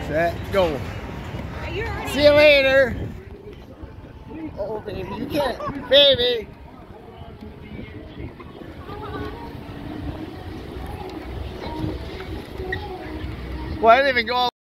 Set, go. See you later. Oh, baby, you can't. Baby. Well, I didn't even go all